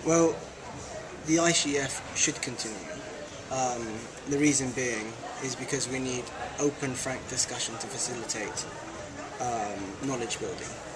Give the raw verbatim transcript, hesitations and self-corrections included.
Well, the I G F should continue. Um, the reason being is because we need open, frank discussion to facilitate um, knowledge building.